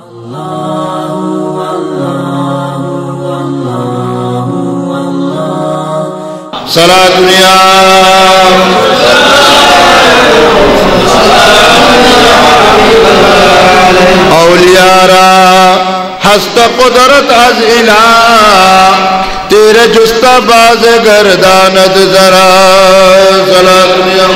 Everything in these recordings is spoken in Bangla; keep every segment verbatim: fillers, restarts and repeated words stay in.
সারা দুনিয়া औलियारा हस्ता कुदरत आज इला तेरे जुस्ता बाज गर्दानत जरा सला दुनिया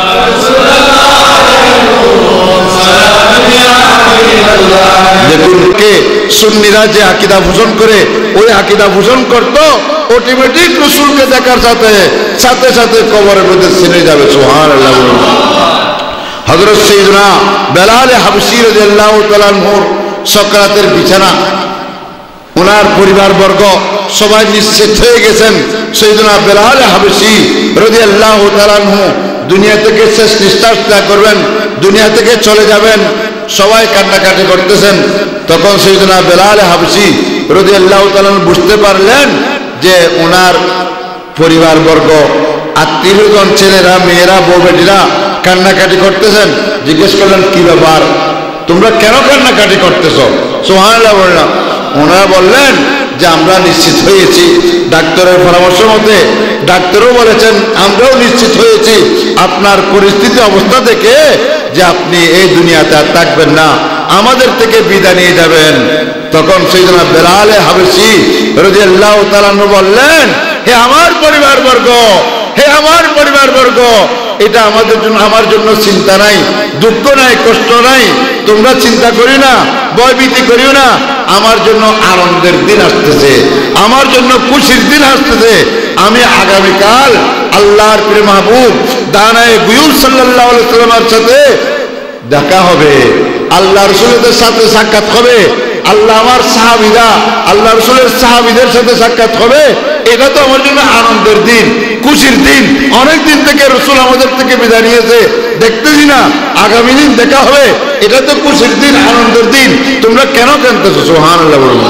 দেখুন কে সুন্নিরা যে আকীদা পোষণ করে ওই আকীদা পোষণ করতো অটোমেটিক রাসূলকে দেখার সাথে সাথে সাথে কবরের মধ্যে ছিনে যাবে সুবহানাল্লাহ। হযরত সাইয়েদনা বেলাল হাবশী রাদিয়াল্লাহু তাআলা আনহুর সাকরাতের বিছানা, ওনার পরিবারবর্গ সবাই নিশ্চিত হয়ে গেছেন সাইয়েদনা বেলাল হাবশী রাদিয়াল্লাহু তাআলা আনহু দুনিয়া থেকে শেষ নিঃশ্বাস ত্যাগ করবেন, দুনিয়া থেকে চলে যাবেন। সবাই কান্নাকাটি করতেছেন। তখন সাইয়েদনা বেলাল হাবশী রাদিয়াল্লাহু তাআলা বুঝতে পারলেন যে ওনার পরিবারবর্গ, আত্মীয়জন, ছেলেরা, মেয়েরা, বউ বেটিরা কান্নাকাটি করতেছেন। জিজ্ঞেস করলেন কি ব্যাপার, তোমরা কেন কান্নাকাটি করতেছ? সুবহানাল্লাহ বললাম। ওনারা বললেন যে আমরা নিশ্চিত হয়েছি ডাক্তারের পরামর্শ মতে, ডাক্তারও বলেছেন আমরাও নিশ্চিত হয়েছি আপনার পরিস্থিতি অবস্থা দেখে যে আপনি এই দুনিয়াতে আর থাকবেন না, আমাদের থেকে বিদায় নিয়ে যাবেন। তখন সাইয়েদনা বেলাল হাবশী রাদিয়াল্লাহু তাআলা বললেন, হে আমার পরিবারবর্গ, হে আমার পরিবারবর্গ, এটা আমাদের জন্য, আমার জন্য চিন্তা নাই, দুঃখ নাই, কষ্ট নাই, তোমরা চিন্তা করি না, ভয়ভীতি করিও না। আমার জন্য আনন্দের দিন আসতেছে, আমার জন্য খুশির দিন আসতেছে। আমি আগামীকাল আল্লাহর প্রিয় মাহবুব দানায়ে গুয়ুব সাল্লাল্লাহু আলাইহি ওয়াসাল্লামের সাথে দেখা হবে, আল্লাহ রাসূলের সাথে সাক্ষাৎ হবে, আল্লাহ আমার সাহাবীরা আল্লাহ রাসূলের সাহাবীদের সাথে সাক্ষাৎ হবে। এটা তো আমার জন্য আনন্দের দিন, খুশির দিন। অনেক দিন থেকে রাসূল আমাদের থেকে বিদায় নিয়েছে, দেখতেছি না, আগামী দিন দেখা হবে, এটা তো খুশির দিন, আনন্দের দিন, তোমরা কেন কাঁদতেছো? সুবহানাল্লাহ বলুন।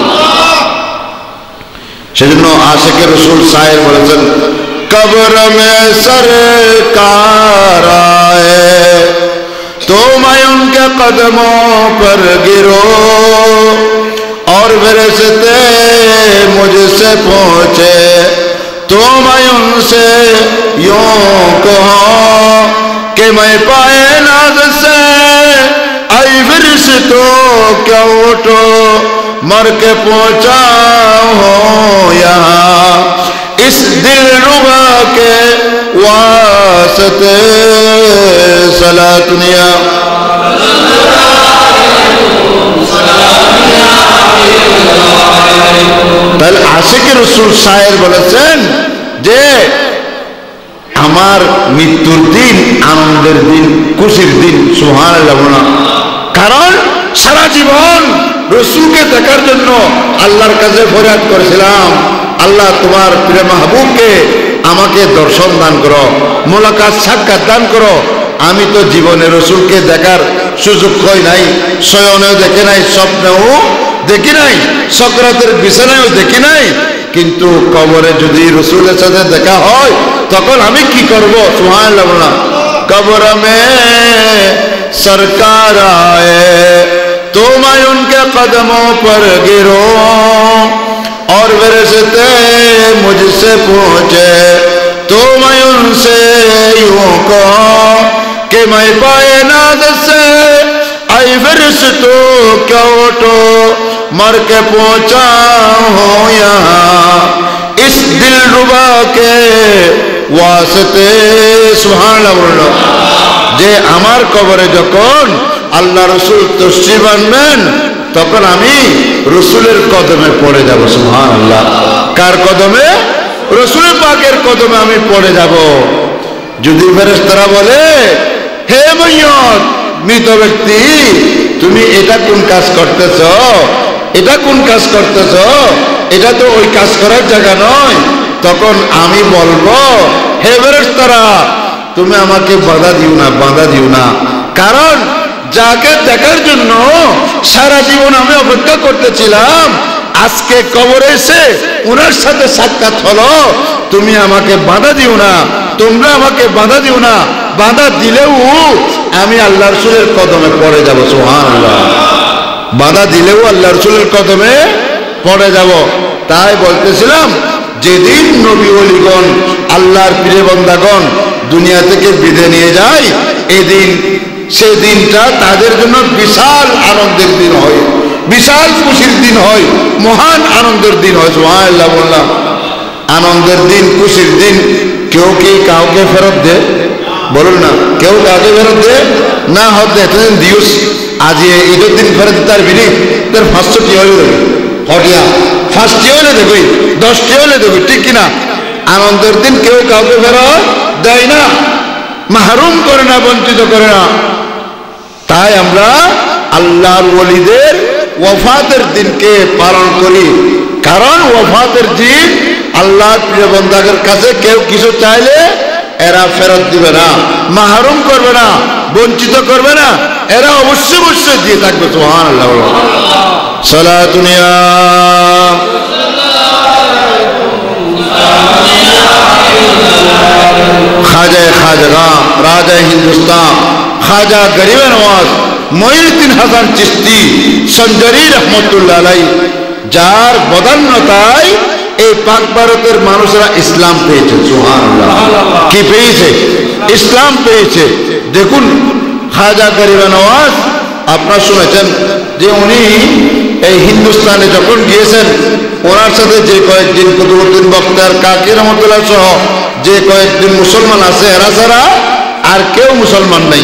সেজন্য আশিকে রাসূল শায়ের বলেছেন, কবর মে সরকার আয়ে तो मैं उनके कदमों पर गिरो और फरिश्ते मुझसे पूछे तो मैं उनसे यूं कहूं कि मैं पाए नाज से आई फरिश्तों क्या उठो मर के पहुंचा हूं यहाँ इस दिल रुबा के वास्ते सला दुनिया। তাহলে আশিকে রাসূল শায়ের বলেছেন যে আমার মৃত্যুর দিন আনন্দের দিন, খুশির দিন। সুবহানাল্লাহ। কারণ সারা জীবন রাসূলকে দেখার জন্য আল্লাহর কাছে ফরিয়াদ করেছিলাম, আল্লাহ তোমার প্রিয় মাহবুবকে আমাকে দর্শন দান করো, মোলাকাত সাক্ষাৎ দান করো। আমি তো জীবনে রাসূলকে দেখার সুযোগ হয় নাই, শয়নেও দেখি নাই, স্বপ্নেও দেখি নাই, সাকরাতের বিছানায়ও দেখি নাই। কিন্তু কবরে যদি রাসূলের সাথে দেখা হয় তখন আমি কি করব? সুবহানাল্লাহ। কবর মে সরকার আয়ে তো मैं उनके कदमों पर गिरूं और फरिश्ते मुझसे पूछे तो मैं उनसे यूं कहूं कि मैं पाए नाज से आई फरिश्तों क्या उठो मर के पहुंचा हूं यहाँ इस दिल रुबा के वास्ते। सुबहानाल्लाह। যে আমার কবরে যখন আল্লাহ রাসূল তশরিফ আনবেন তখন আমি রাসূলের কদমে পড়ে যাব। সুবহানাল্লাহ। কার কদমে? রাসূল পাকের কদমে আমি পড়ে যাব। যদি ফেরেশতারা বলে, হে মাইয়ত, মৃত ব্যক্তি, তুমি এটা কোন কাজ করতেছ, এটা কোন কাজ করতেছ, এটা তো ওই কাজ করার জায়গা নয়, তখন আমি বলবো, হে ফেরেশতারা, তুমি আমাকে বাধা দিও না, বাধা দিও না। কারণ যাকে দেখার জন্য সারা জীবন আমি অপেক্ষা করতেছিলাম, আজকে কবরে এসে ওনার সাথে সাক্ষাৎ হলো, তুমি আমাকে বাধা দিও না, তোমরা আমাকে বাধা দিও না। বাধা দিলেও আমি আল্লাহ রাসূলের কদমে পড়ে যাব। সুবহানাল্লাহ। বাধা দিলেও আল্লাহ রসুলের কদমে পড়ে যাব। তাই বলতেছিলাম, যেদিন নবী ওলিগণ আল্লাহর প্রিয় বান্দাগণ দুনিয়া থেকে বিদায় নিয়ে যায়, এদিন সে দিনটা তাদের জন্য বিশাল আনন্দের দিন হয়, বিশাল খুশির দিন হয়, মহান আনন্দের দিন হয়। সুবহানাল্লাহ বললাম। আনন্দের দিন, খুশির দিন। কেউ কি কাউকে ফেরত দে? বলুন না, কেউ কাউকে ফেরত দে না? হতে এতদিন দিউস, আজ ঈদের দিন ফেরত তার বিনি তার পাঁচশোটি হলে দেবে, হটিয়া পাঁচটি হলে দেখবি, দশটি হলে দেখবি, ঠিক কিনা? আনন্দের দিন কেউ কাউকে ফেরত দেয় না, মাহরুম করে না, বঞ্চিত করে না। তাই আমরা আল্লাহর ওলিদের ওয়াফাতের দিনকে পালন করি, কারণ ওয়াফাতের দিন আল্লাহর প্রিয় বান্দাদের কাছে কেউ কিছু চাইলে এরা ফেরত দিবে না, মাহরুম করবে না, বঞ্চিত করবে না, এরা অবশ্যই অবশ্যই দিয়ে থাকবে। সুবহানাল্লাহ। সালাতুন ইয়া খাজা খাজা রাজা হিন্দুস্তান খাজা গরিব নওয়াজ মঈনুদ্দিন হাসান চিশতি সঞ্জারি রহমতুল্লাহ আলাইহি, যার বদান্যতায় এই পাক ভারতের মানুষরা ইসলাম পেয়েছে। সুবহানাল্লাহ। কি পেয়েছে? ইসলাম পেয়েছে। দেখুন, খাজা গরিব নওয়াজ আপনারা শুনেছেন যে উনি এই হিন্দুস্তানে যখন গিয়েছেন, ওনার সাথে যে কয়েকদিন কুতুবউদ্দিন বখতিয়ার কাকি রহমতুল্লাহ সহ যে কয়েকদিন মুসলমান আছে, এরা ছাড়া আর কেউ মুসলমান নাই।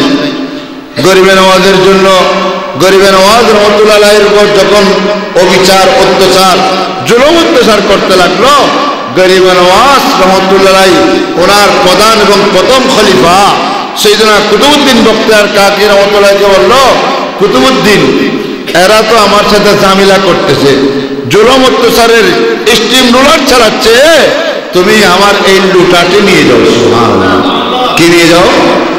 গরিব নওয়াজের জন্য গরিব নওয়াজ রহমতুল্লাহ আলাইহির উপর যখন অবিচার, অত্যাচার, জুলুম অত্যাচার করতে লাগলো, গরিব নওয়াজ রহমতুল্লাহ আলাইহি ওনার প্রধান এবং প্রথম খলিফা সাইয়েদনা কুতুবউদ্দিন বখতিয়ার কাকি রহমতুল্লাহকে বলল, কুতুবউদ্দিন, এরা তো আমার সাথে ঝামেলা করতেছে, জুলুম অত্যাচারের স্টিম রোলার চালাচ্ছে, তুমি আমার এই লুটাটি নিয়ে যাও। সুবহানাল্লাহ। কি নিয়ে যাও?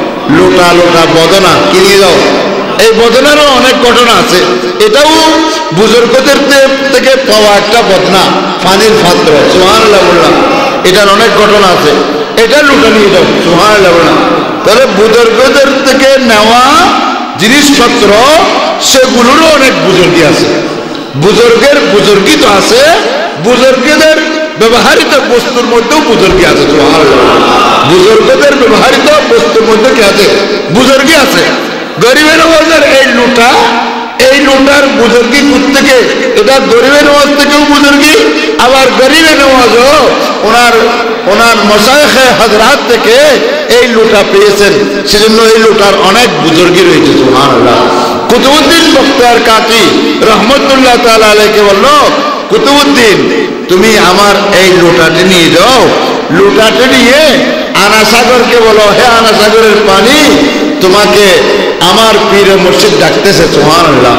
লোটা লোটা বদনা কি নিয়ে যাও? এই বদনারও অনেক ঘটনা আছে, এটাও বুজুর্গদের থেকে পাওয়া একটা বদনা, পানির পাত্র। সুবহানাল্লাহ বললাম। এটার অনেক ঘটনা আছে, এটা লুটা নিয়ে যাও। সুবহানাল্লাহ বললাম। তাহলে বুজুর্গদের থেকে নেওয়া জিনিসপত্র সেগুলোরও অনেক বুজুর্গি আছে, বুজুর্গের বুজুর্গি তো আছে, বুজুর্গদের ব্যবহারিত বস্তুর মধ্যেও বুজুর্গি আছে। সুবহানাল্লাহ। বুজুর্গদের ব্যবহারিত বস্তুর মধ্যে কি আছে? বুজুর্গি আছে। গরিব নওয়াজের এই লুটা, এই লুটার বুজুর্গি থেকে, এটা গরিব নওয়াজ থেকেও বুজুর্গি, আবার গরিব নওয়াজও ওনার ওনার মশায়েখে হযরত থেকে এই লুটা পেয়েছেন, সেজন্য এই লুটার অনেক বুজুর্গি রয়েছে। সুবহানাল্লাহ। কুতুবউদ্দিন বখতিয়ার কাকি রহমতুল্লাহ তাআলা আলাইহিকে বলল, কুতুবউদ্দিন, তুমি আমার এই লোটাটি নিয়ে যাও, লোটাটি নিয়ে আনাসাগরকে বলো, হে আনাসাগরের পানি, তোমাকে আমার পীর মুর্শিদ ডাকতেছে। সুবহানাল্লাহ।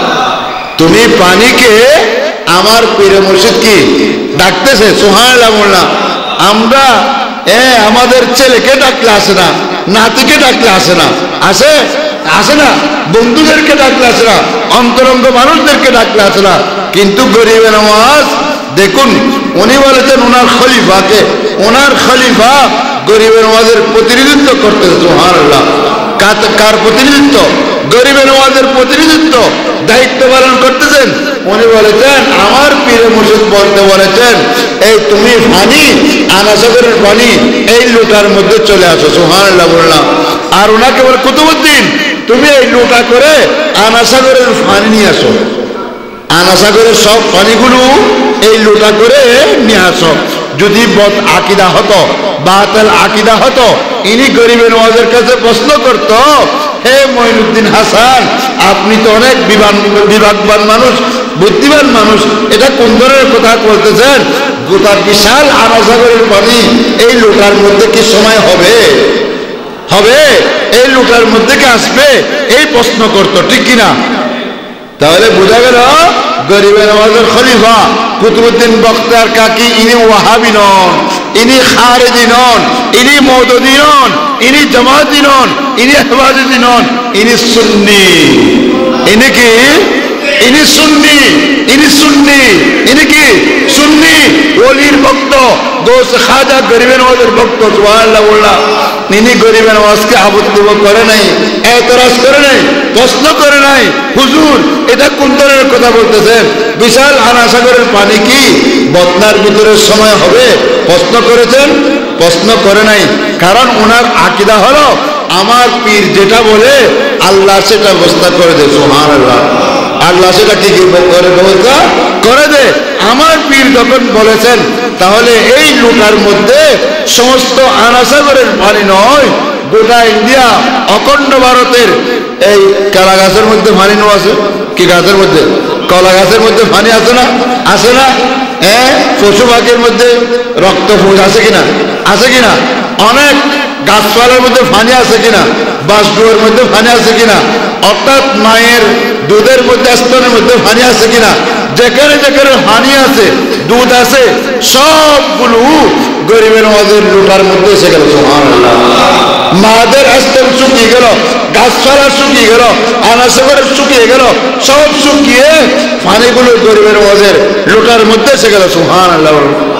তুমি পানিকে আমার পীর মুর্শিদ কি ডাকতেছে। সুবহানাল্লাহ বললাম। আমরা এ আমাদের ছেলেকে ডাকলে আসে না, নাতিকে ডাকলে আসে না, আসে আসে না, বন্ধুদেরকে ডাকলে আসে না, অন্তরঙ্গ মানুষদেরকে ডাকলে আসে না, কিন্তু গরিব নওয়াজ দেখুন, উনি বলেছেন ওনার খলিফাকে, ওনার খলিফা গরিব নওয়াজের প্রতিনিধিত্ব করতেছে। সুবহানাল্লাহ। কার প্রতিনিধিত্ব? গরিব নওয়াজের প্রতিনিধিত্ব, দায়িত্ব পালন করতেছেন। উনি বলেছেন, আমার পীর মুর্শিদ বলতে বলেছেন, এই তুমি পানি, আনাসাগরের পানি এই লোটার মধ্যে চলে আসো। সুবহানাল্লাহ বললাম। আর ওনাকে বলে, কুতুবউদ্দিন, তুমি এই লোটা করে আনাসাগরের পানি নিয়ে আসো, আনাসাগরের সব পানিগুলো এই লোটা করে নিয়ে আসো। যদি বদ আকিদা হতো, বাতিল আকিদা হতো, ইনি গরিব নওয়াজের কাছে প্রশ্ন করত, হে মঈনুদ্দিন হাসান, আপনি তো অনেক বিভাগবান মানুষ, বুদ্ধিমান মানুষ, এটা কোন ধরনের কথা বলতেছেন? গোটা বিশাল আনাসাগরের পানি এই লোটার মধ্যে কি সময় হবে? হবে? এই লোটার মধ্যে কি আসবে? এই প্রশ্ন করত, ঠিক কিনা? তাহলে বোঝা গেল গরিব নওয়াজের খলিফা কুতুবউদ্দিন বখতিয়ার কাকি ইনি ওয়াহাবি নন, ইনি খারেজি নন, ইনি মওদুদি নন, ইনি জামাতি নন, ইনি হেফাজতি নন, ইনি সুন্নি। ইনি কি? ইনি সুন্নি, ইনি সুন্নি, ইনি কি সুন্নি, ওলির ভক্ত, দোস্ত খাজা গরিবে নওয়াজের ভক্ত। সুবহানাল্লাহ বললাম। ইনি গরিবে নওয়াজকে আপত্তি করে নাই, এতরাজ করে নাই, প্রশ্ন করে নাই, হুজুর এটা কোন ধরনের কথা বলতেছেন? বিশাল আনাসাগরের পানি কি বদনার ভিতরের সময় হবে? প্রশ্ন করেছেন? প্রশ্ন করে নাই। কারণ ওনার আকীদা হলো আমার পীর যেটা বলে আল্লাহ সেটা ব্যবস্থা করে দেয়। সুবহানাল্লাহ। আল্লাহ সেটা কি কি করে ব্যবস্থা করে দে। আমার পীর যখন বলেছেন তাহলে এই লোটার মধ্যে সমস্ত আনাসাগরের পানি নয়, গোটা ইন্ডিয়া অখণ্ড ভারতের এই কলা গাছের মধ্যে পানি নো আছে। কি গাছের মধ্যে? কলা গাছের মধ্যে পানি আছে না? আছে না? হ্যাঁ, পশু পাখির মধ্যে রক্ত ফুস আছে কিনা? আছে কিনা? অনেক গাছপালার মধ্যে পানি আছে কিনা? বাঁশডুয়ের মধ্যে পানি আছে কিনা? অর্থাৎ মায়ের দুধের মধ্যে স্তনের মধ্যে পানি আছে কিনা? যেখানে যেখানে পানি আছে, দুধ আছে, সবগুলো গরিবের নওয়াজের লোটার মধ্যে এসে গেল। সুবহানাল্লাহ। মাদের স্তন শুকিয়ে গেল, গাছপালা শুকিয়ে গেল, আনাসাগরের শুকিয়ে গেল, সব শুকিয়ে পানিগুলো গরিবের নওয়াজের লোটার মধ্যে এসে গেল। সুবহানাল্লাহ।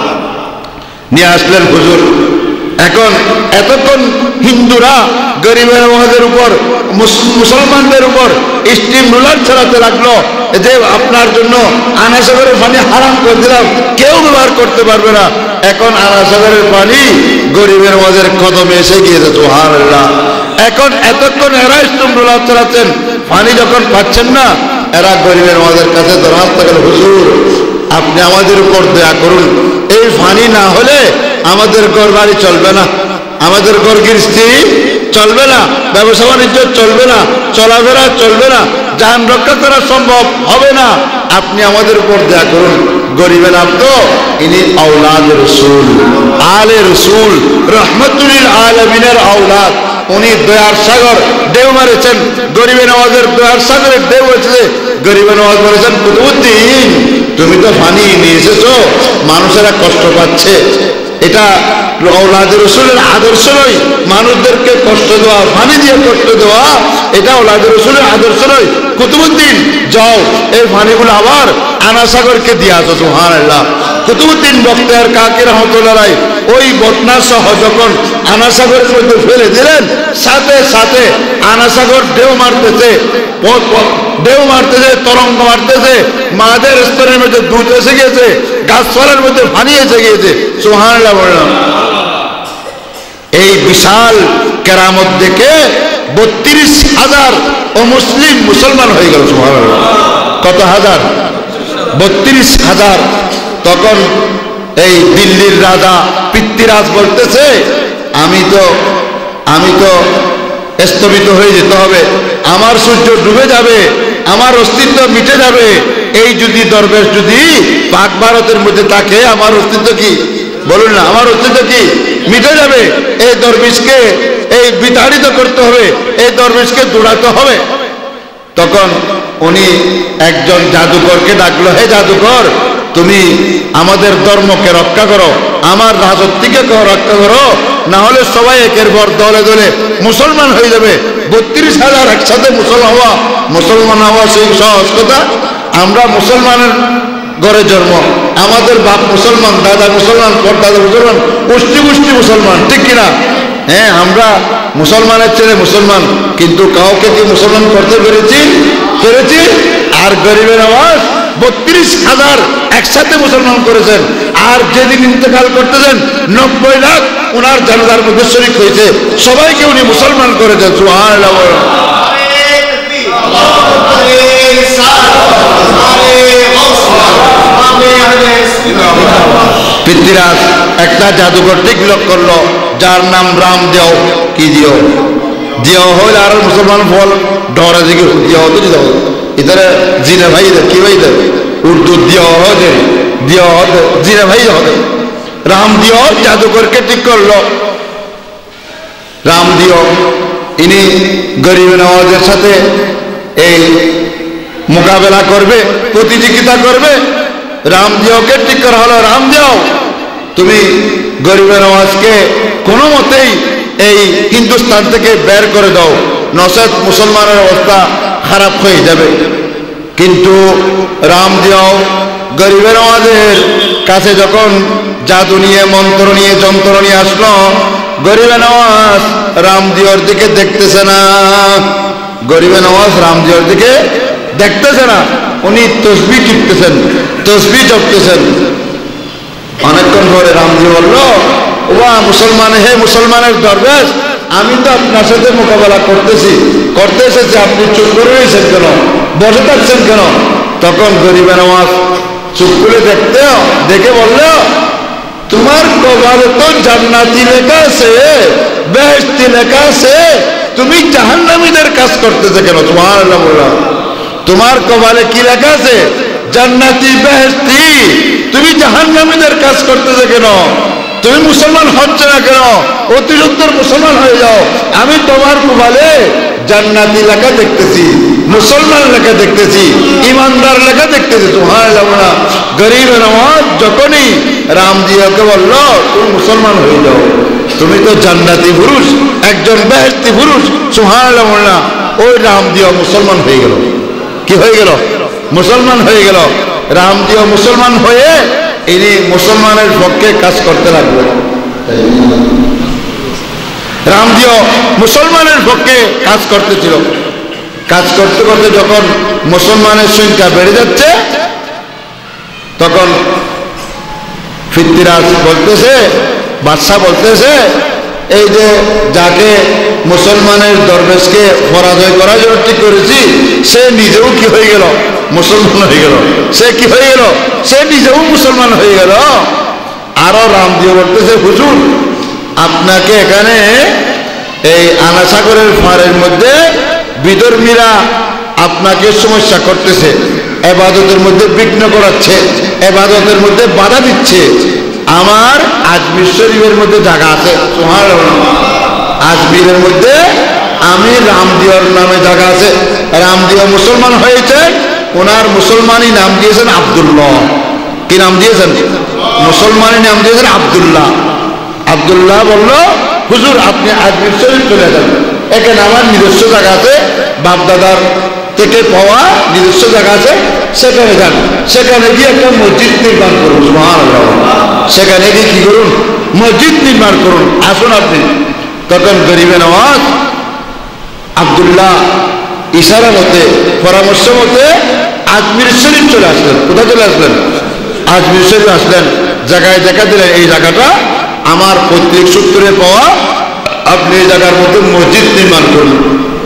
নিয়ে আসলেন হুজুর। এখন এতক্ষণ হিন্দুরা গরিবের নওয়াজের উপর, মুসলমানদের উপর স্টিম রোলার চালাতে লাগলো যে আপনার জন্য আনাসাগরের পানি হারাম করে দিলাম, কেউ ব্যবহার করতে পারবে না। এখন আনাসাগরের পানি গরিবের নওয়াজের কদমে এসে গিয়েছে। সুবহানাল্লাহ। এখন এতক্ষণ এরা স্টিম রোলার চালাচ্ছেন, পানি যখন পাচ্ছেন না, এরা গরিবের নওয়াজের কাছে দরখাস্ত করে, হুজুর আপনি আমাদের উপর দয়া করুন, এই পানি না হলে আমাদের ঘর বাড়ি চলবে না, আমাদের ঘর গৃহস্থী চলবে না, ব্যবসা বাণিজ্য চলবে না, চলাফেরা চলবে না, জান রক্ষা করা সম্ভব হবে না, আপনি আমাদের উপর দয়া করুন। গরিবের আব্দ ইনি আওলাদ রসুল, আলে রসুল, রহমতুল আলমিনের আওলাদ। উনি দয়ার সাগর ঢেউ মারেছেন, গরিবের নওয়াজের দয়ার সাগরের ঢেউ হয়েছে। গরিবের নওয়াজ বলেছেন, কুতুবউদ্দিন তুমি তো পানি নিয়ে এসেছো, মানুষেরা কষ্ট পাচ্ছে, এটা আওলাদ রসুলের আদর্শ নয়। মানুষদেরকে কষ্ট দেওয়া, পানি দিয়ে কষ্ট দেওয়া, এটা আওলাদ রসুলের আদর্শ নয়। কুতুবউদ্দিন যাও এই পানিগুলো আবার আনাসাগরকে দিয়ে আসো। সুবহানাল্লাহ। কুতুবউদ্দিন বখতিয়ার কাকি রহমতুল্লাহ আলাইহি ওই বদনা সহ যখন আনাসাগরের মধ্যে ফেলে দিলেন, সাথে সাথে আনাসাগর ঢেউ মারতেছে, ঢেউ মারতেছে, তরঙ্গ মারতেছে, মাদের স্তরের মধ্যে দুধ এসে গিয়েছে, গাছপালার মধ্যে পানি এসে গিয়েছে। সুবহানাল্লাহ বললাম। এই বিশাল কেরামত দেখে বত্রিশ হাজার অমুসলিম মুসলমান হয়ে গেল। সুবহানাল্লাহ। কত হাজার? বত্রিশ হাজার। তখন এই দিল্লির রাজা পৃথ্বীরাজ বলতেছে, আমি তো আমি তো স্থবিত হয়ে যেতে হবে, আমার সূর্য ডুবে যাবে, আমার অস্তিত্ব মিটে যাবে। এই যদি দরবেশ যদি পাক ভারতের মধ্যে থাকে, আমার অস্তিত্ব কি বলুন না, আমার অস্তিত্ব কি মিটে যাবে। এই দরবেশকে এই বিতাড়িত করতে হবে, এই দরবেশকে দৌড়াতে হবে। তখন উনি একজন জাদুকরকে ডাকলো, হে জাদুকর তুমি আমাদের ধর্মকে রক্ষা করো, আমার রাজত্বকে রক্ষা করো, না হলে সবাই একের পর দলে দলে মুসলমান হয়ে যাবে। বত্রিশ হাজার একসাথে মুসলমান হওয়া মুসলমান হওয়া সেই সহজ কথা? আমরা মুসলমানের ঘরে জন্ম, আমাদের বাপ মুসলমান, দাদা মুসলমান, পরদাদা মুসলমান, পুষ্টি পুষ্টি মুসলমান, ঠিক কিনা? হ্যাঁ, আমরা মুসলমানের ছেলে মুসলমান, কিন্তু কাউকে কি মুসলমান করতে পেরেছি? পেরেছি? আর গরিবের আওয়াজ বত্রিশ হাজার একসাথে মুসলমান করেছেন। আর যেদিন ইন্তেকাল করতেছেন নব্বই লাখ ওনার জানাজার মধ্যে শরীক হয়েছে, সবাইকে উনি মুসলমান করেছেন। সুবহানাল্লাহ। পৃথ্বীরাজ একটা জাদুঘর ঠিক লক্ষ্য করলো, যার নাম রাম দেও। কি দিও? দিও হইলে আর মুসলমান ফল ডরা দিকে দিও তো দিও ইতারে জিনে ভাই কি ভাই উর্দু দিও হতে দিও হতে জিনে ভাই হতে রাম দিও জাদুঘরকে ঠিক করলো। রাম দিও ইনি গরিব নওয়াজের সাথে এই মোকাবেলা করবে, প্রতিযোগিতা করবে। রাম দিওকে ঠিক করা হলো, রাম দিও তুমি গরিবের নওয়াজকে কোনো মতেই এই হিন্দুস্তান থেকে বের করে দাও, নচেত মুসলমানের অবস্থা খারাপ হয়ে যাবে। কিন্তু রামদিও গরিবের আমাদের কাছে যখন জাদু নিয়ে মন্ত্র নিয়ে যন্ত্র নিয়ে আসলো, গরিবে নওয়াজ রামদিওর দিকে দেখতেছে না। গরিবে নওয়াজ রামদিওর দিকে দেখতেছে না, উনি তসবিহ টিপতেছেন, তসবিহ জপতেছেন। অনেকক্ষণ পরে রামদিও বলল, ওয়া মুসলমান, হে মুসলমানের দরবেশ, আমি তো আপনার সাথে মোকাবেলা করতেছি, করতে এসেছি, আপনি চুপ করে রয়েছেন কেন, বসে থাকছেন কেন? তখন গরিবে নওয়াজ চুপ করে দেখতে দেখে বলল, তোমার কপালে তো জান্নাতি লেখা আছে, বেহেশতি লেখা আছে, তুমি জাহান্নামীদের কাজ করতেছে কেন? সুবহানাল্লাহ বললাম, তোমার কপালে কি লেখা আছে? জান্নাতি বেহেশতি, তুমি জাহান্নামীদের কাজ করতেছে কেন? তুমি মুসলমান হচ্ছে না কেন? অতি সত্তর মুসলমান হয়ে যাও। আমি তোমার কপালে জান্নাতি লেখা দেখতেছি, মুসলমান লেখা দেখতেছি, ইমানদার লেখা দেখতেছি। সুবহানাল্লাহ। গরিব নওয়াজ যখনই রামদিওকে বলল, তুমি মুসলমান হয়ে যাও, তুমি তো জান্নাতি পুরুষ, একজন বেহেশতি পুরুষ। সুবহানাল্লাহ। ওই রামদিও মুসলমান হয়ে গেল। কি হয়ে গেল? মুসলমান হয়ে গেল। রামদিও মুসলমান হয়ে ইনি মুসলমানের পক্ষে কাজ করতে লাগলো। রামদিও মুসলমানের পক্ষে কাজ করতেছিল। কাজ করতে করতে যখন মুসলমানের সংখ্যা বেড়ে যাচ্ছে, তখন ফিরতিরাজ বলতেছে, বাদশা বলতেছে, এই যে যাকে মুসলমানের দরবেশকে পরাজয় করার জন্য ঠিক করেছি, সে নিজেও কি হয়ে গেল? মুসলমান হয়ে গেল। সে কি হয়ে গেল? সে নিজেও মুসলমান হয়ে গেল। আরো রামদিও বলতেছে, হুজুর, আপনাকে এখানে এই আনাসাগরের পাড়ের মধ্যে বিধর্মীরা আপনাকে সমস্যা করতেছে, ইবাদতের মধ্যে বিঘ্ন করাচ্ছে, ইবাদতের মধ্যে বাধা দিচ্ছে। আমার আজমির শরীফের মধ্যে জায়গা আছে। সুবহানাল্লাহ। আজমিরের মধ্যে আমি রামদিওর নামে জায়গা আছে। রামদিও মুসলমান হয়েছে, ওনার মুসলমানই নাম দিয়েছেন আব্দুল্লাহ। কি নাম দিয়েছেন? মুসলমানই নাম দিয়েছেন আব্দুল্লাহ। আব্দুল্লাহ বলল, হুজুর আপনি আজমির শরীফ চলে যান, এখানে আমার নিজস্ব জায়গা আছে, বাপদাদার থেকে পাওয়া নিজস্ব জায়গা আছে, সেখানে যান, সেখানে গিয়ে একটা মসজিদ নির্মাণ করুন। সুবহানাল্লাহ। সেখানে গিয়ে কি করুন? মসজিদ নির্মাণ করুন, আসুন আপনি। তখন গরিবে নওয়াজ আব্দুল্লাহ ইশারা মতে, পরামর্শ মতে আজমির শরীফ চলে আসলেন। কোথায় চলে আসলেন? আজমির শরীফ আসলেন। জায়গায় দেখা দিলেন, এই জায়গাটা আমার পৈতৃক সূত্রে পাওয়া, আপনি এই জায়গার মধ্যে মসজিদ নির্মাণ করুন।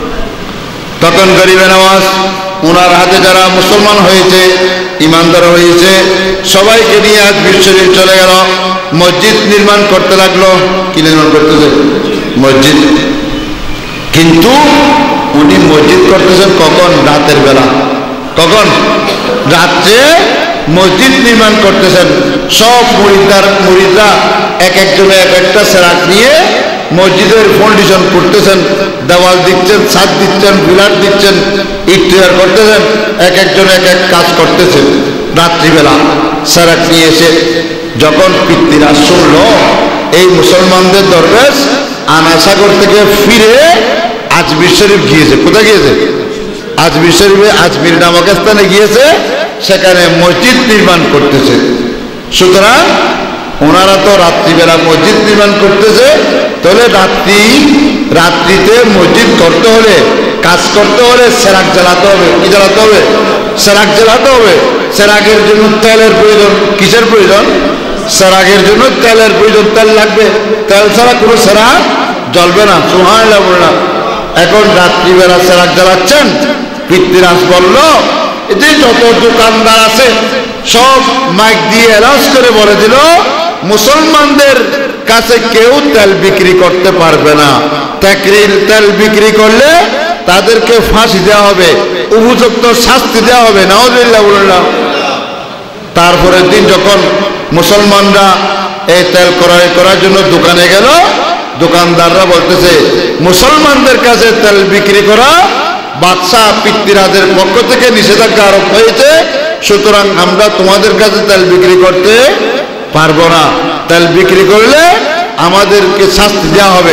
তখন গরিবে নওয়াজ ওনার হাতে যারা মুসলমান হয়েছে, ইমানদার হয়েছে, সবাইকে নিয়ে আজমির শরীফ চলে গেল, মসজিদ নির্মাণ করতে লাগলো। কি নির্মাণ করতেছে? মসজিদ। কিন্তু উনি মসজিদ করতেছেন কখন? রাতের বেলা। কখন? রাত্রে মসজিদ নির্মাণ করতেছেন। সব মুরিদার মুরিদরা এক একজনে এক একটা সেরাক নিয়ে মসজিদের ফাউন্ডেশন করতেছেন, দেওয়াল দিচ্ছেন, ছাদ দিচ্ছেন, পিলার দিচ্ছেন, ইট তৈরি করতেছেন, এক একজন এক এক কাজ করতেছেন। রাত্রিবেলা সেরাক নিয়ে এসে যখন পিতৃরা শুনল এই মুসলমানদের দরবেশ আনাসাগর থেকে ফিরে আজমির শরীফ গিয়েছে। কোথায় গিয়েছে? আজমির শরীফে, আজমির নামক স্থানে গিয়েছে, সেখানে মসজিদ নির্মাণ করতেছে। সুতরাং ওনারা তো রাত্রিবেলা মসজিদ নির্মাণ করতেছে, তাহলে রাত্রি রাত্রিতে মসজিদ করতে হলে, কাজ করতে হলে সেরাক জ্বালাতে হবে। কি জ্বালাতে হবে? সেরাক জ্বালাতে হবে। সেরাকের জন্য তেলের প্রয়োজন। কিসের প্রয়োজন? সেরাকের জন্য তেলের প্রয়োজন। তেল লাগবে, তেল ছাড়া কোনো সেরাক জ্বলবে না। সুবহানাল্লাহ বললাম। এখন রাত্রিবেলা সেরাক জ্বালাচ্ছেন। পিতৃরাজ বলল, যে যত দোকানদার আছে সব মাইক দিয়ে অ্যানাউন্স করে বলে দিল, মুসলমানদের কাছে কেউ তেল বিক্রি করতে পারবে না। তাকরির তেল বিক্রি করলে তাদেরকে ফাঁসি দেওয়া হবে, উপযুক্ত শাস্তি দেওয়া হবে। নাউযুবিল্লাহ বললাম। তারপরের দিন যখন মুসলমানরা এই তেল ক্রয় করার জন্য দোকানে গেল, দোকানদাররা বলতেছে, মুসলমানদের কাছে তেল বিক্রি করা বাদশাহ পিতৃরাজের পক্ষ থেকে নিষেধাজ্ঞা আরোপ হয়েছে, সুতরাং আমরা তোমাদের কাছে তেল বিক্রি করতে পারবো না। তেল বিক্রি করলে আমাদেরকে শাস্তি দেওয়া হবে,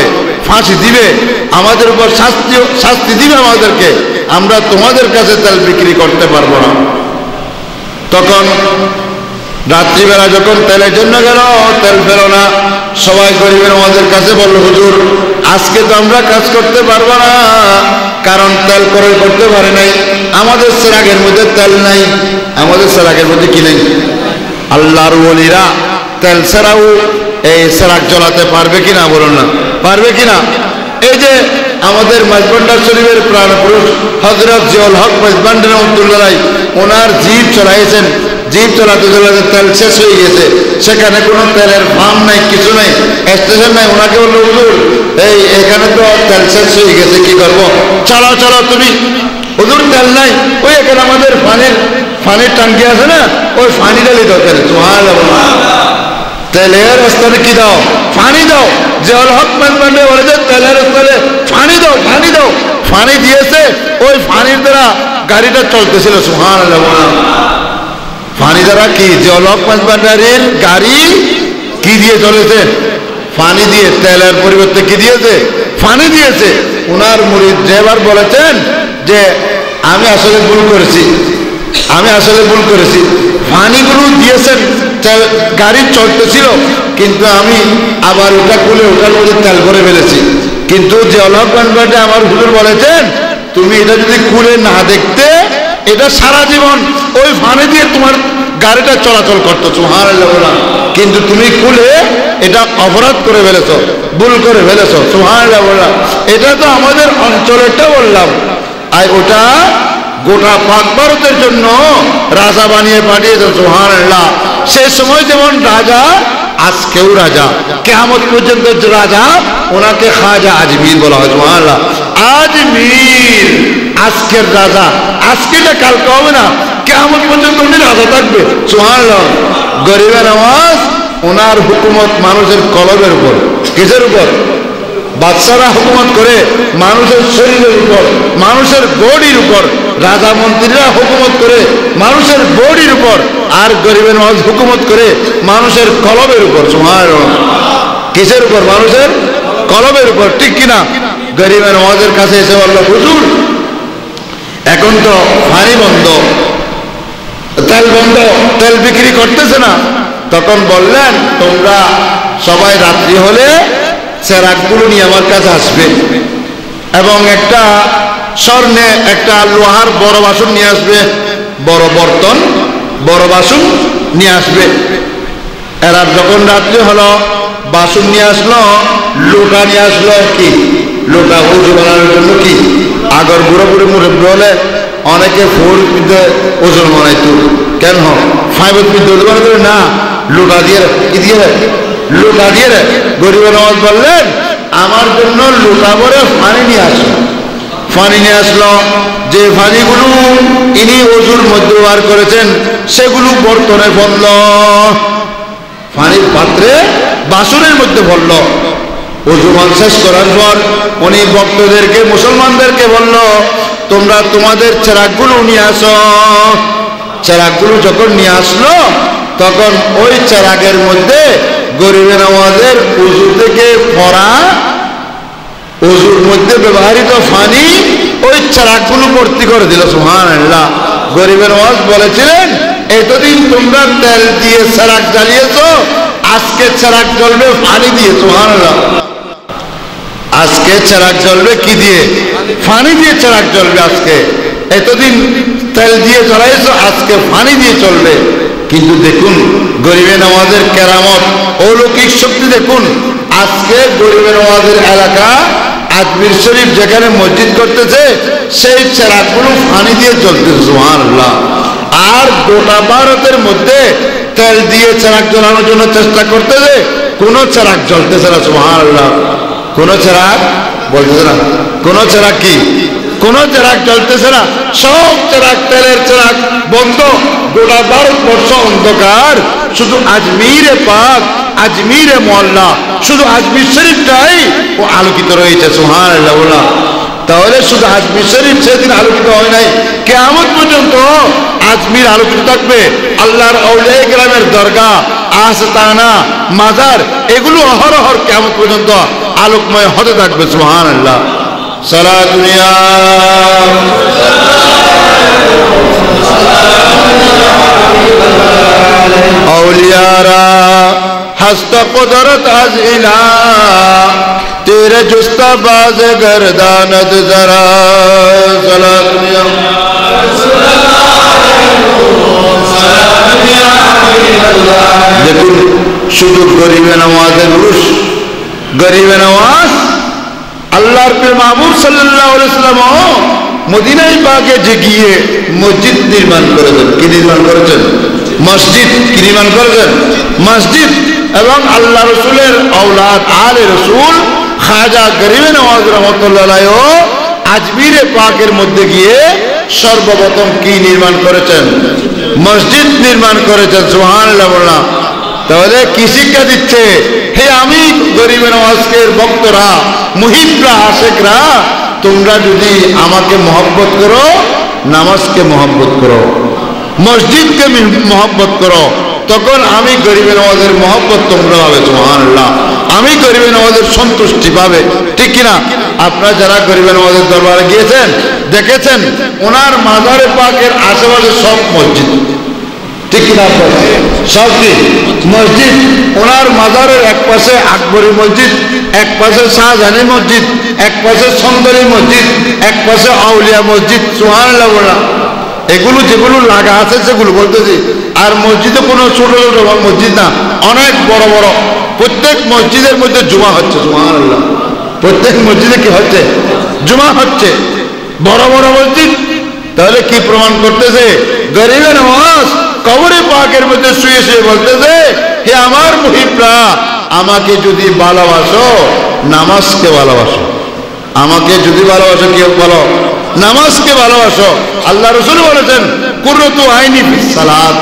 ফাঁসি দিবে, আমাদের উপর শাস্তি শাস্তি দিবে আমাদেরকে, আমরা তোমাদের কাছে তেল বিক্রি করতে পারবো না। তখন রাত্রিবেলা যখন তেলের জন্য গেল, তেল পেল না, সবাই গরিবের আমাদের কাছে বলল, হুজুর আজকে তো আমরা কাজ করতে পারবো না, কারণ তেল ক্রয় করতে পারে নাই, আমাদের চেরাগের মধ্যে তেল নাই। আমাদের চেরাগের মধ্যে কি নেই? আল্লাহর ওলিরা তেল ছাড়াও এই চেরাগ জ্বলাতে পারবে কিনা বলুন না, পারবে কিনা? এই যে আমাদের মাইজভান্ডার শরীফের প্রাণ পুরুষ হযরত জিয়াউল হক মাইজভান্ডার রহমাতুল্লাহ, ওনার জিপ চলাইছেন, জিপ চলাতে চলাতে তেল শেষ হয়ে গেছে, সেখানে কোনো তেলের পাম্প নাই, কিছু নাই, স্টেশন নাই। ওনাকে বললো, হুজুর এই এখানে তো তেল শেষ হয়ে গেছে, কি করবো? চলো চলো তুমি। হুজুর তেল নাই, ওই এখানে আমাদের পানির পানির টাঙ্কি আছে না, ওই পানি ডালি দাও তেল। সুবহানাল্লাহ, তেলের স্থানে কি দাও? পানি দাও। জিয়াউল হক মাইজভান্ডার বলে যে তেলের স্থানে পানি দাও, পানি দাও। পানি দিয়েছে, ওই পানির দ্বারা গাড়িটা চলতেছিল। সুবহানাল্লাহ, পানি দ্বারা কি জিয়াউল হক মাইজভান্ডারের গাড়ি কি দিয়ে চলেছে? পানি দিয়ে। তেলের পরিবর্তে কি দিয়েছে? পানি দিয়েছে। ওনার মুরিদ ড্রাইভার বলেছেন যে আমি আসলে ভুল করেছি, আমি আসলে ভুল করেছি, পানিগুলো দিয়েছেন, গাড়ি চলতেছিল, কিন্তু আমি আবার ওটা খুলে ওটার মধ্যে তেল ভরে ফেলেছি। কিন্তু জিয়াউল হক মাইজভান্ডার আমার হুজুর বলেছেন, তুমি এটা যদি খুলে না দেখতে, এটা সারা জীবন ওই পানি দিয়ে তোমার গাড়িটা চলাচল করতো। সুবহানাল্লাহ, কিন্তু তুমি খুলে এটা অপরাধ করে ফেলেছো, ভুল করে ফেলেছো। সুবহানাল্লাহ, এটা তো আমাদের অঞ্চলেরটা বললাম, আর ওটা গোটা পাক ভারতের জন্য রাজা বানিয়ে পাঠিয়েছে। সুবহানাল্লাহ, সেই সময় যেমন রাজা, আজকেও রাজা, কিয়ামত পর্যন্ত রাজা, ওনাকে খাজা আজমির বলা হয়। সুবহানাল্লাহ, আজমির আজকের রাজা, আজকেটা কালকে হবে না, কিয়ামত পর্যন্ত উনি রাজা থাকবে। সুবহানাল্লাহ, গরিবের আওয়াজ, ওনার হুকুমত মানুষের কলবের উপর। কিসের উপর? বাদশারা হুকুমত করে মানুষের শরীরের উপর, মানুষের বডির উপর। রাজা মন্ত্রীরা হুকুমত করে মানুষের বডির উপর, আর গরিবের আওয়াজ হুকুমত করে মানুষের কলবের উপর। সুবহানাল্লাহ, কিসের উপর? মানুষের কলবের উপর, ঠিক কিনা? গরিবের আওয়াজের কাছে এসে বলল, হুজুর এখন তো পানি বন্ধ, তেল বন্ধ, তেল বিক্রি করতেছে না। তখন বললেন, তোমরা সবাই রাত্রি হলে চেরাগগুলো নিয়ে আমার কাছে আসবে, এবং একটা স্বর্ণে একটা লোহার বড় বাসন নিয়ে আসবে, বড় বর্তন, বড় বাসন নিয়ে আসবে। এরা যখন রাত্রি হলো, বাসন নিয়ে আসলো, লোটা নিয়ে আসলো। কি লোটা? উজু বানানোর জন্য। কি আগর বুড়ো বুড়ো মুরব্বী হলে অনেকে ফুল পিঠে ওজন বানাইতো, কেন ফাইভত পিঠে ওজন বানাইতো না, লোটা দিয়ে। কি দিয়ে? লোটা দিয়ে। গরিবের নামাজ বললেন, আমার জন্য লোটা ভরে পানি নিয়ে আসো। পানি নিয়ে আসলো, যে পানিগুলো ইনি ওজুর মধ্যে বার করেছেন, সেগুলো বর্তনে পড়ল, পানির পাত্রে বাসনের মধ্যে পড়ল। ওজুমান শেষ করার পর উনি ভক্তদেরকে, মুসলমানদেরকে বলল, তোমরা তোমাদের চেরাগগুলো নিয়ে আসো। চেরাগগুলো যখন নিয়ে আসলো, তখন ওই চেরাগের মধ্যে গরিবের আওয়াজের উজু থেকে পড়া, উজুর মধ্যে ব্যবহৃত পানি ওই চেরাগগুলো ভর্তি করে দিল। সুবহানাল্লাহ, গরিবের আওয়াজ বলেছিলেন, এতদিন তোমরা তেল দিয়ে চেরাগ জ্বালিয়েছো, আজকে চেরাগ জ্বলবে পানি দিয়ে। সুবহানাল্লাহ, আজকে চেরাগ জ্বলবে কি দিয়ে? পানি দিয়ে চেরাগ জ্বলবে আজকে। এতদিন তেল দিয়ে জ্বলাইছো, আজকে পানি দিয়ে চলবে। কিন্তু দেখুন গরিবের নামাজের কেরামত, অলৌকিক শক্তি দেখুন। আজকে গরিবের নামাজের এলাকা আজমির শরীফ যেখানে মসজিদ করতেছে, সেই চেরাগগুলো পানি দিয়ে জ্বলতেছে। সুবহানাল্লাহ, আর গোটা ভারতের মধ্যে তেল দিয়ে চেরাগ জ্বলানোর জন্য চেষ্টা করতেছে, কোনো চেরাগ জ্বলতেছে না। সুবহানাল্লাহ, কোন চেরাগ বলতেছে না, কোন চেরাগ কি, কোন চেরাগ জ্বলতেছে না। সব চেরাগ, তেলের চেরাগ বন্ধ, গোটা ভারতবর্ষ অন্ধকার। শুধু আজমিরে পাক, আজমিরে মহল্লা, শুধু আজমির শরীফটাই ও আলোকিত রয়েছে। সুবহানাল্লাহ, তাহলে শুধু আজমির শরীফ সেদিন আলোকিত হয় নাই, কিয়ামত পর্যন্ত আজমির আলোকিত থাকবে। আল্লাহর আউলিয়া কেরামের দরগা, আস্তানা, মাজার, এগুলো অহরহর কিয়ামত পর্যন্ত আলোকময় হতে থাকবে। সুবহানাল্লাহ। সালাত দুনিয়া औलियारा हस्ता कुदरत आज इला तेरे जुस्ता बाज गर्दानत जरा सलात दुनिया দেখুন শুধু গরিবে নওয়াজের উরুস, গরিবে নওয়াজ আল্লাহর প্রিয় মাহবুব সাল্লাল্লাহু আলাইহি ওয়াসাল্লাম মদিনায় পাকে যে গিয়ে মসজিদ নির্মাণ করেছেন। কি নির্মাণ করেছেন? মসজিদ। কি নির্মাণ করেছেন? মসজিদ। এবং আল্লাহ রসুলের আওলাদ আলে রসুল খাজা গরিবে নওয়াজ রহমতুল্লাহ আলাইহি আজমিরে পাকের মধ্যে গিয়ে সর্বপ্রথম কি নির্মাণ করেছেন? মসজিদ নির্মাণ করেছেন। সুবহানাল্লাহ বললাম। তাহলে কি শিক্ষা দিচ্ছে? হে আমি গরিবে নওয়াজের ভক্তরা, মুহিবরা, আশেকরা, তোমরা যদি আমাকে মহব্বত করো, নামাজকে মহব্বত করো, মসজিদকে মহব্বত করো, তখন আমি গরিবে নওয়াজের মহব্বত তোমরা পাবে। সুবহানাল্লাহ। আমি গরিবে নওয়াজের সন্তুষ্টি পাবে। ঠিক কিনা? আপনারা যারা গরিবে নওয়াজের দরবারে গিয়েছেন দেখেছেন ওনার মাজারে পাকের আশেপাশে সব মসজিদ। ঠিক কিনা? সব কি মসজিদ। ওনার মাজারের এক পাশে আকবরী মসজিদ, এক পাশে শাহজাহানি মসজিদ, এক পাশে সুন্দরী মসজিদ, এক পাশে আউলিয়া মসজিদ। সুবহানাল্লাহ বলা। এগুলো যেগুলো লাগা আছে সেগুলো বলতেছি। আর মসজিদে কোনো ছোট ছোট মসজিদ না, অনেক বড় বড়। প্রত্যেক মসজিদের মধ্যে জুমা হচ্ছে। সুবহানাল্লাহ। প্রত্যেক মসজিদে কি হচ্ছে? জুমা হচ্ছে। বড় বড় মসজিদ। তাহলে কি প্রমাণ করতেছে? গরিবে নওয়াজ কবরে পাকের মধ্যে শুয়ে শুয়ে বলতেছে, হে আমার মুহিবরা, আমাকে যদি ভালোবাসো নামাজকে ভালোবাসো। আমাকে যদি ভালোবাসো কি বলো? নামাজকে ভালোবাসো। আল্লাহ রাসূল বলেছেন কুররাতু আইনি ফিস সালাত,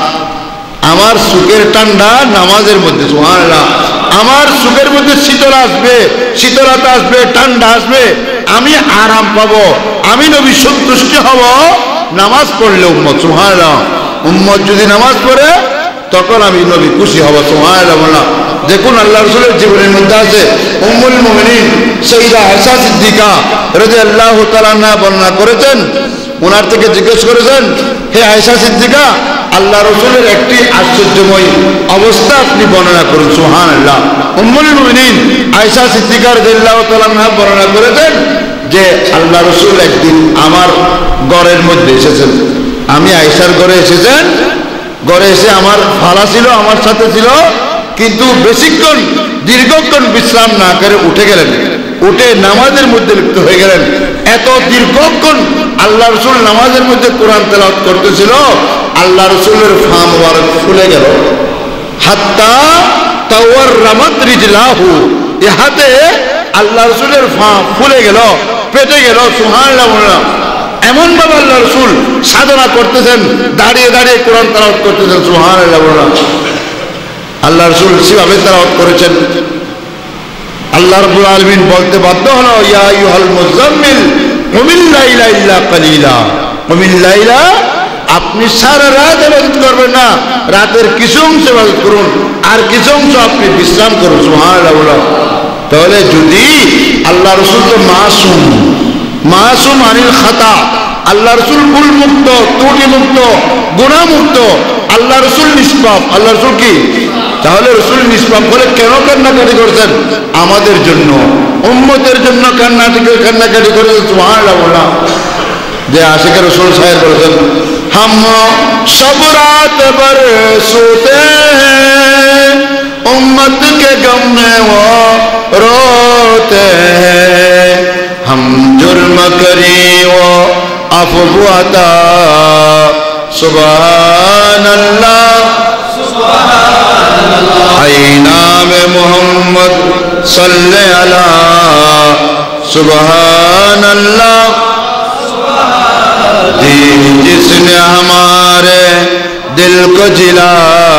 আমার সুখের ঠান্ডা নামাজের মধ্যে। সুবহানাল্লাহ। আমার সুখের মধ্যে শীতল আসবে, শীতলতা আসবে, ঠান্ডা আসবে, আমি আরাম পাবো, আমি নবী সন্তুষ্ট হব নামাজ পড়লে। উম্মত সুবহানাল্লাহ। উম্মত যদি নামাজ পড়ে তখন আমি নবী খুশি হব। সুবহানাল্লাহ। দেখুন আল্লাহ রাসূলের জীবনের মধ্যে আছে উম্মুল মুমিনিন সাইয়্যিদা আয়েশা সিদ্দিকা রাদিয়াল্লাহু তাআলা আনহা বর্ণনা করেছেন। ওনার থেকে জিজ্ঞেস করেছেন, হে আয়েশা সিদ্দিকা, আল্লাহ রাসূলের একটি আশ্চর্যময় অবস্থা আপনি বর্ণনা করুন। সুবহানাল্লাহ। উম্মুল মুমিনিন আয়েশা সিদ্দিকা রাদিয়াল্লাহু তাআলা আনহা বর্ণনা করেছেন যে আল্লাহ রাসূল একদিন আমার ঘরের মধ্যে এসেছেন। আমি আয়েশার ঘরে এসেছেন। ঘরে এসে আমার ফালা ছিল, আমার সাথে ছিল, কিন্তু বেশিক্ষণ দীর্ঘক্ষণ বিশ্রাম না করে উঠে গেলেন। উঠে নামাজের মধ্যে লিপ্ত হয়ে গেলেন। এত দীর্ঘক্ষণ আল্লাহ রাসূল নামাজের মধ্যে কোরআন তেলাওয়াত করতেছিল, আল্লাহ রাসূলের পা মোবারক ফুলে গেল। হাত্তা তাওয়াররামাত রিজলাহু, ইহাতে আল্লাহ রাসূলের পা ফুলে গেল, পেটে গেল। সুবহানাল্লাহ। এমন ভাবে আল্লাহ রাসূল সাধনা করতেছেন, দাঁড়িয়ে দাঁড়িয়ে কোরআন তেলাওয়াত করতেছেন। সুবহানাল্লাহ। আল্লাহ রাসূল সেভাবে তেলাওয়াত করেছেন। আল্লাহ রাব্বুল আলামিন বলতে বাধ্য হলো, ইয়া আইয়ুহাল মুযাম্মিল কুমিল লাইলা ইল্লা কালিলা। কুমিল লাইলা, আপনি সারা রাত ইবাদত করবেন না, রাতের কিছু অংশ ইবাদত করুন, আর কিছু অংশ আপনি বিশ্রাম করুন। সুবহানাল্লাহ। তাহলে যদি আল্লাহ রাসূল তো মাসুম, মাসুম আনিল খাতা, আল্লাহ রাসূল ভুল মুক্ত, ত্রুটি মুক্ত, গুনাহ মুক্ত, আল্লাহ রাসূল নিষ্পাপ। আল্লাহ রাসূল কি? তাহলে রাসূল নিষ্পাপ বলে কেন কান্নাকাটি করছেন? আমাদের জন্য, উম্মতের জন্য কান্নাকাটি কান্নাকাটি করেছেন। সুবহানাল্লাহ। যে আশিক রাসূল সাহেব বলেছেন, হাম সব রাত ভর সোতে হ্যায়, উম্মত কে গম মে वो रोते हैं, हम जुर्म करी वो अफ़्व अता, सुभान अल्लाह ऐ नाम मोहम्मद सल्ले अला, सुभान अल्लाह जिसने हमारे दिल को जिला,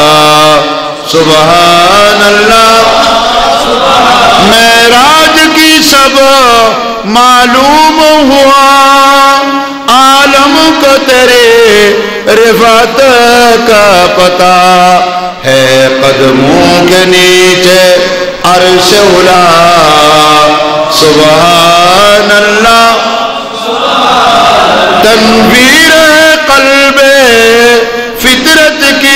सुभान अल्लाह। मेराज की सब मालूम हुआ, आलम को तेरे रिफात का पता है, कदमों के नीचे अर्श उला, सुबहानल्लाह तनवीर कल्बे फितरत की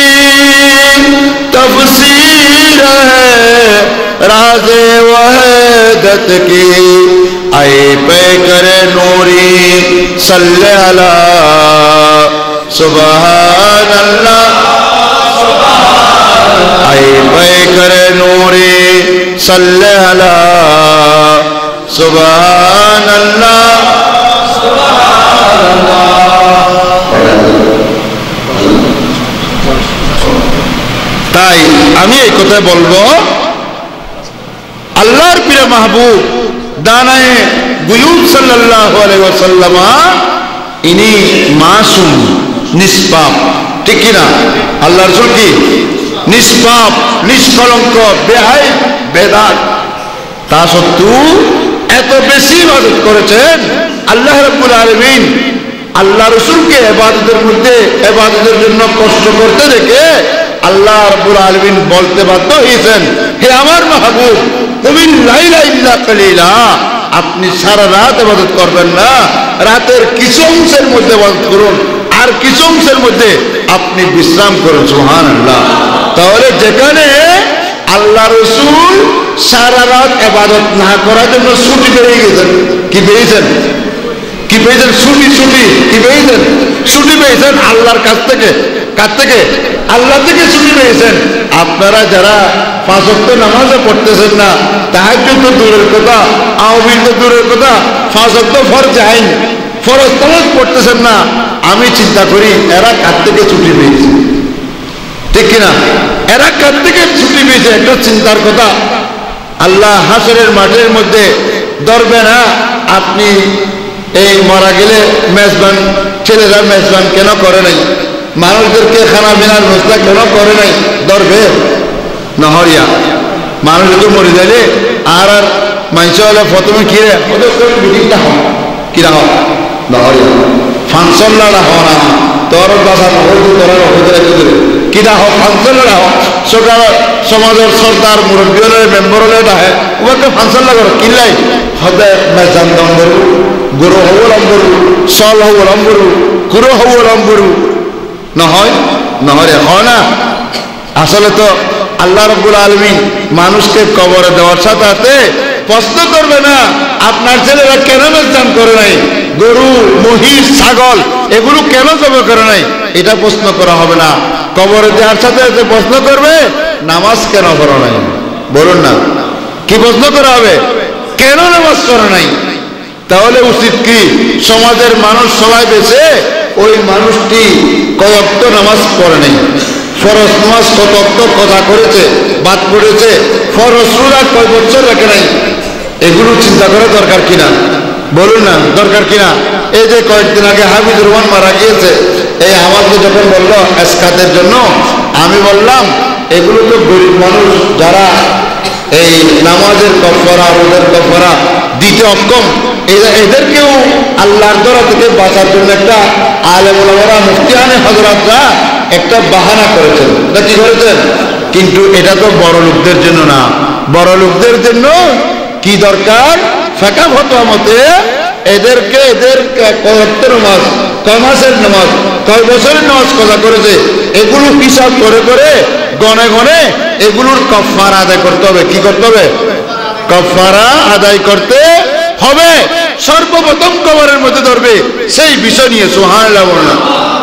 तफसीर है राज़े वहदत की आए पे करे नूरी सल्ले अला सुबहानल्लाह आए पे करे नूरी सल्ले अला सुबहानल्लाह তাই আমি এই কথা বলবো আল্লাহর প্রিয় মাহবুব দানায়ে গুয়ুব সাল্লাল্লাহু আলাইহি ওয়াসাল্লাম ইনি মাসুম নিষ্পাপ ঠিক কি না আল্লাহর রাসূল কি নিষ্পাপ নিষ্কলঙ্ক বেহাই বেদাত তা সত্ত্বেও এত বেশি ইবাদত করেছেন আল্লাহ রাব্বুল আলামিন আল্লাহ রাসূলকে ইবাদতের মধ্যে ইবাদতের জন্য কষ্ট করতে দেখে আল্লাহ রাব্বুল আলামিন বলতে বাধ্য হয়েছেন হে আমার মাহবুব কুমিন লাইলা ইল্লা কালিলা আপনি সারা রাত ইবাদত করবেন না রাতের কিছু অংশের মধ্যে ইবাদত করুন আর কিছু অংশের মধ্যে আপনি বিশ্রাম করুন সুবহানাল্লাহ তাহলে যেখানে আল্লাহ রাসূল সারা রাত ইবাদত না করার জন্য ছুটি পেয়ে গেছেন কি পেয়েছেন কি পেয়েছেন ছুটি ছুটি কি পেয়েছেন ছুটি পেয়েছেন আল্লাহর কাছ থেকে কাছ থেকে আল্লাহ থেকে ছুটি পেয়েছেন আপনারা যারা পাঁচ ওয়াক্ত নামাজও পড়তেছেন না তাহাজ্জুদ তো দূরের কথা আওয়ামী তো দূরের কথা পাঁচ ওয়াক্ত ফরজ আইন ফরজ নামাজ পড়তেছেন না আমি চিন্তা করি এরা কাছ থেকে ছুটি পেয়েছে ঠিক কিনা এরা কাছ থেকে ছুটি পেয়েছে একটা চিন্তার কথা আল্লাহ হাসরের মাঠের মধ্যে ধরবে না আপনি এই মারা গেলে মেজবান ছেলেরা মেজবান কেন করে নাই মানুষদেরকে খানা পিনার ব্যবস্থা কেন করে নাই ধরবে নহরিয়া মানুষ তো মরে যাইলে আর আর মানুষ হলে প্রথমে কিরে মিটিংটা হয় কিরা হয় নহরিয়া ফাংশন লড়া হওয়া না তোর বাসা নহর তোরা নহর কিরা হোক ফাংশন লড়া হোক সরকার সমাজের সর্দার মুরব্বী হলে মেম্বার হলে ডাহে ওকে ফাংশন লাগার কিলাই হতে মেজান দম করু গুরু হব লম্বরু সল হব লম্বরু গুরু হব লম্বরু নহয় নহরে হয় না আসলে তো আল্লাহ রাব্বুল আলামিন মানুষকে কবরে দেওয়ার সাথে সাথে প্রশ্ন করবে না আপনার ছেলেরা কেন মেজবান করে নাই গরু মহিষ ছাগল এগুলো কেন জবে করে নাই এটা প্রশ্ন করা হবে না কবরে দেওয়ার সাথে সাথে প্রশ্ন করবে নামাজ কেন করো নাই বলুন না কি প্রশ্ন করা হবে কেন নামাজ করো নাই তাহলে উচিত কি সমাজের মানুষ সবাই বেঁচে ওই মানুষটি কয়েকত নামাজ পড়ে নাই ফরজ নামাজ কত কথা করেছে বাদ পড়েছে ফরজ রোজা কয় বছর রাখে নাই এগুলো চিন্তা করা দরকার কিনা বলুন না দরকার কিনা এই যে কয়েকদিন আগে হাফিজুর রহমান মারা গিয়েছে এই আমাকে যখন বললো এসকাতের জন্য আমি বললাম এগুলো তো গরিব মানুষ যারা এই নামাজের কফারা রোজার কফারা দিতে অক্ষম এদেরকেও আল্লাহর দরা থেকে বাঁচার জন্য একটা আলেম ওলামারা মুফতিয়ানে হযরতরা একটা বাহানা করেছেন না কি করেছেন কিন্তু এটা তো বড় লোকদের জন্য না বড় লোকদের জন্য কি দরকার ফাঁকা ফতোয়া মতে এদেরকে এদের কত নামাজ কয় মাসের নামাজ কয় বছরের নামাজ কথা করেছে এগুলো হিসাব করে করে গনে গনে এগুলোর কাফারা আদায় করতে হবে কি করতে হবে কাফারা আদায় করতে হবে সর্বপ্রথম কবরের মধ্যে ধরবে সেই বিষয় নিয়ে সুবহানাল্লাহ বলনা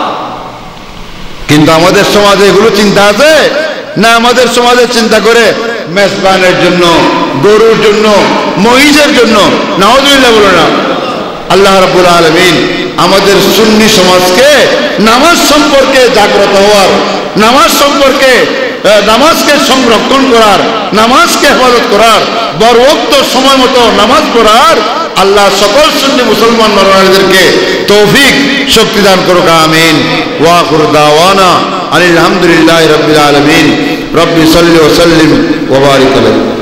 কিন্তু আমাদের সমাজে এগুলো চিন্তা আছে না আমাদের সমাজে চিন্তা করে মেজবানের জন্য গরুর জন্য মহিষের জন্য নাউযুবিল্লাহ বলো না আল্লাহ রাব্বুল আলামিন আমাদের সুন্নি সমাজকে নামাজ সম্পর্কে জাগ্রত হওয়ার নামাজ সম্পর্কে নামাজকে সংরক্ষণ করার নামাজকে হেফাজত করার বড় ওয়াক্ত সময় মতো নামাজ পড়ার আল্লাহ সকল সুন্নি মুসলমান নরনারীদেরকে তৌফিক শক্তি দান করুক আমিন ওয়া আখিরু দাওয়ানা আলহামদুলিল্লাহি রাব্বিল আলামিন রব্বি সাল্লি ওয়া সাল্লিম ওয়া বারিক আলাইহি।